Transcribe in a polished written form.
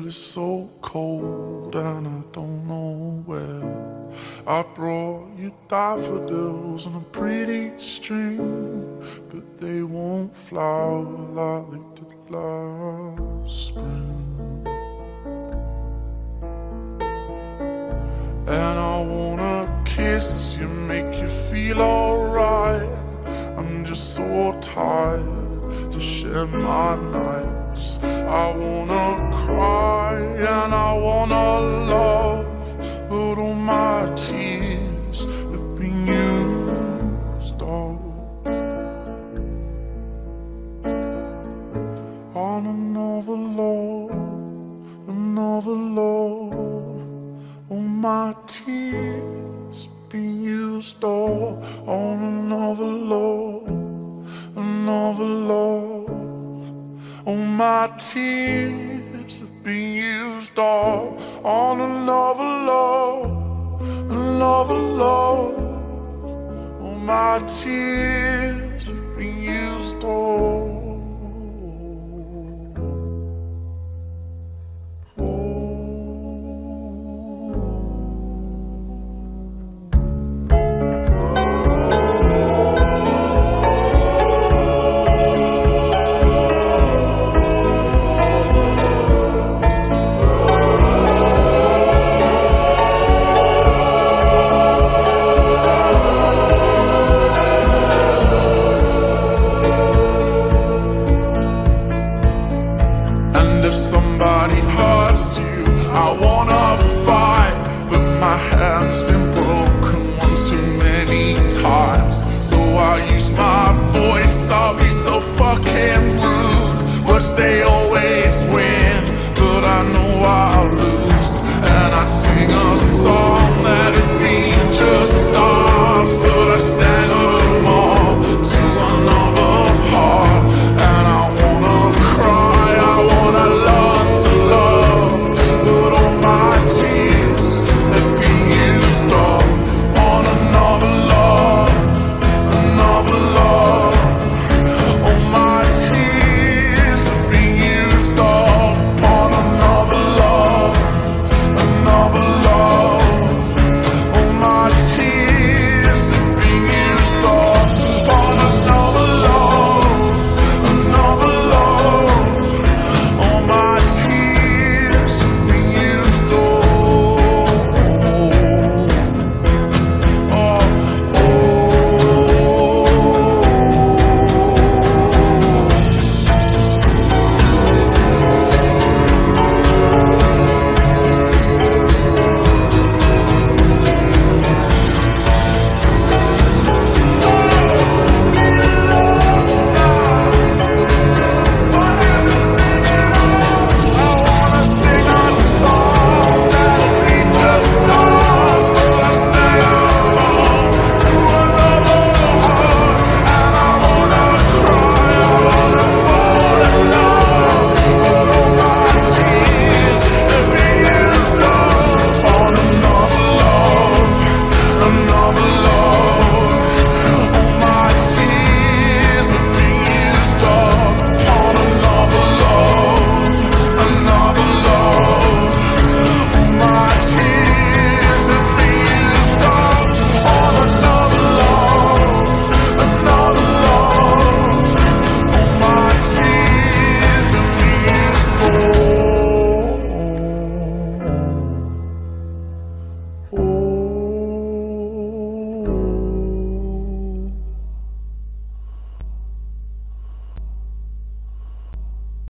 Well, it's so cold and I don't know where. I brought you daffodils on a pretty string, but they won't flower like they did last spring. And I wanna kiss you, make you feel alright. I'm just so tired to share my nights. I wanna cry and I wanna love, but all my tears have been used up on another love, another love. All my tears have been used up on another love, another love. All my tears have been used up on another love, another love. All my tears have been used up. If somebody hurts you, I wanna fight, but my hand's been broken one too many times. So I use my voice, I'll be so fucking rude. Words they always win, but I know I'll lose. And I'd sing a song that'd be just stars, but I sang a